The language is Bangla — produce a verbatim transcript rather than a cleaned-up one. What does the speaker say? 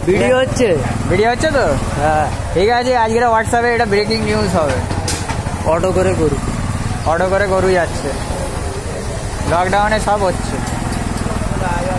ভিডিও হচ্ছে ভিডিও হচ্ছে তো? হ্যাঁ ঠিক আছে, আজকের হোয়াটসঅ্যাপে এটা ব্রেকিং নিউজ হবে। অটো করে গরু অটো করে গরু যাচ্ছে, লকডাউনে সব হচ্ছে।